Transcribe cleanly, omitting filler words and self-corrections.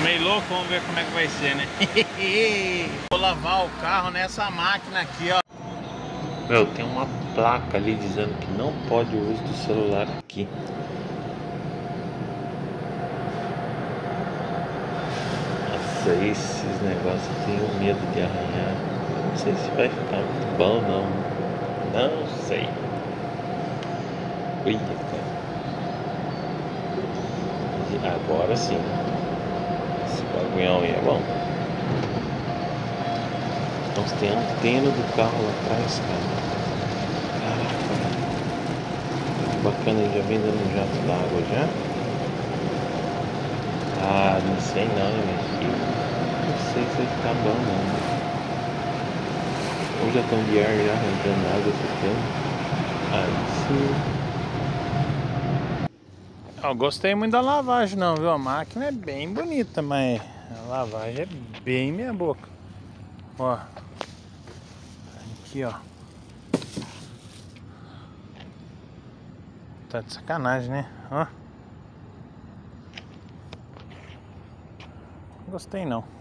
meio louco, vamos ver como é que vai ser, né? Vou lavar o carro nessa máquina aqui, ó. Meu, tem uma placa ali dizendo que não pode o uso do celular aqui. Nossa, esses negócios eu tenho medo de arranhar. Não sei se vai ficar muito bom, não. Não sei. Ui, cara. Agora sim. Esse bagulhão aí é bom. Nossa, tem a antena do carro lá atrás, cara. Caraca, que bacana, ele já vem dando jato d'água já. Ah, não sei não, meu filho. Não sei se vai ficar bom não. Ou já estão de ar já arrancando água ficando. Aí sim. Eu gostei muito da lavagem não, viu? A máquina é bem bonita, mas a lavagem é bem meia boca. Ó. Aqui, ó. Tá de sacanagem, né? Ó. Gostei não.